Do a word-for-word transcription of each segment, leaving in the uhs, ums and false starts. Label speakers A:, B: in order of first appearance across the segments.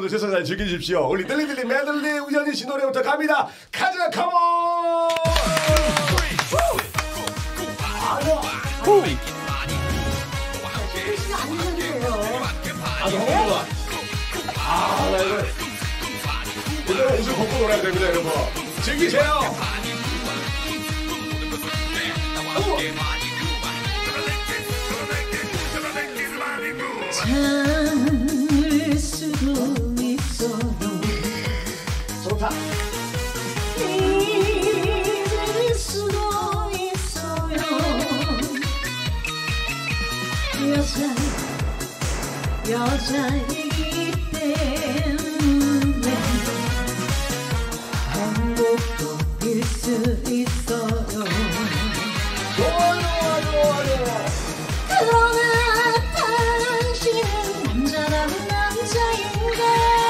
A: 여러분들 세상 잘 즐겨주십시오. 우리 들리들리 메들리 우연히 씨 노래부터 갑니다. 가자 컴온. 아 너무 좋아. 아 나 이거 이거 옷을 벗고 놀아야 됩니다 여러분. 즐기세요.
B: 참을 수도 있어요.
A: 좋다.
B: 잊을 수도 있어요. 여자 여자이기 때문에 행복도 빌 수 있어요.
A: 좋아 좋아 좋아 좋아.
B: 그러나 당신은 남자다운 남자인가?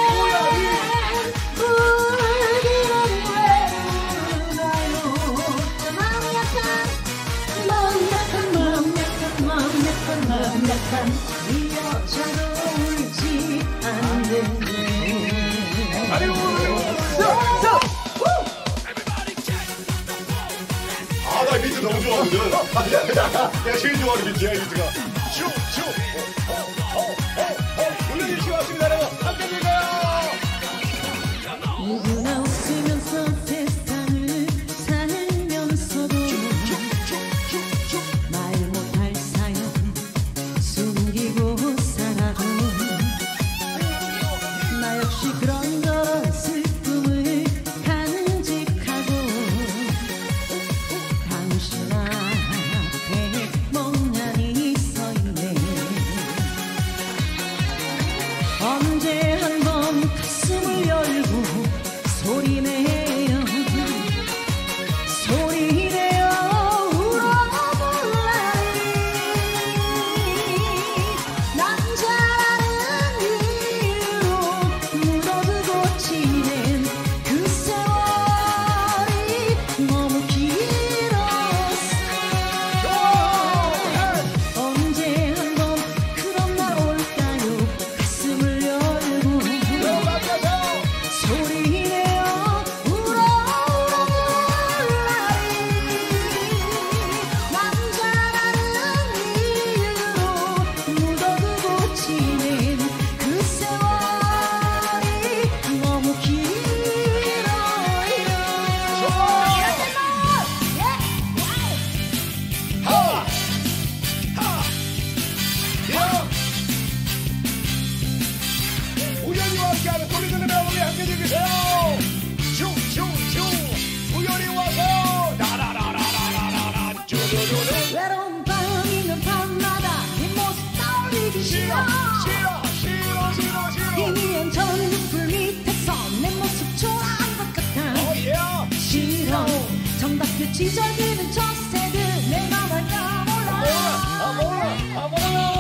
B: 우리는 왜 울어요? 마음 약한 마음 약한 마음 약한 마음 약한 마음 약한 이 여자도 울지 않네.
A: 아유 아나 비트 너무 좋아하거든. 내가 제일 좋아하는 비트야 이 비트가. 슈슈 우연히 씨 왔습니다 여러분. 함께 즐겨요.
B: 누구나 웃으면서 세상을 살면서도 말 못할 사연 숨기고 살아도 나 역시 그런저런 슬픔을 간직하고 당신 앞에 멍하니 서있네. 언제 한번 가슴을 열고 소리내요 소리내요 울어볼라니. 남자라는 이유로 묻어두고 지낸 그 세월이 너무 길었어. 언제 한번 그런 날 올까요? 가슴을 열고 소리내어 울어볼라니. 남자라는 이유로 묻어두고 지낸 그 세월이 너무 길어요.
A: 우연히 함께하는 소리 들으며 우리 함께 즐기세요. 슈슈슈 우연히 와서 라라라라라라라 쭈루루루.
B: 외로운 밤이면 밤마다 네 모습 떠올리기 싫어.
A: 싫어 싫어 싫어 싫어.
B: 희미한 전등불 밑에서 내 모습 좋아하는 것 같아.
A: 오예.
B: 싫어. 정답게 찢어지는 저 새들 내 맘을 까몰라.
A: 아 몰라 아 몰라.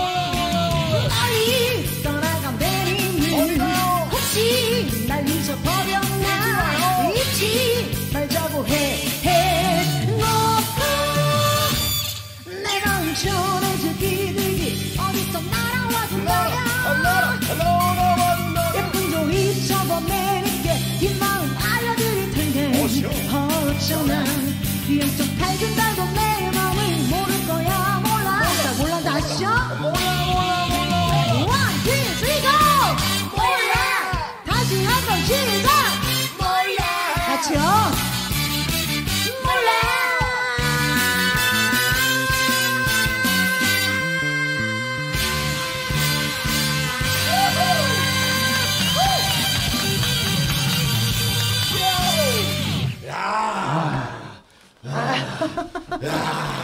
B: 빨리 떠나간 내리는
A: 어디가요?
B: 혹시 날 잊어버렸나? 잊지 말자고 해놓고 내가 훔쳐내줄 비둘기 어디서 날아와도 나야. 예쁜 종이 접어내릴게 이 마음 알려드릴 텐데 어쩌나 비행 좀 탈균 달고 내 마음을 모를 거야. 몰라 나 몰라 다시요. One, two, three, go! 몰라! 다시 한 번 시작! 몰라! 같이요! 몰라!
A: 야. 야.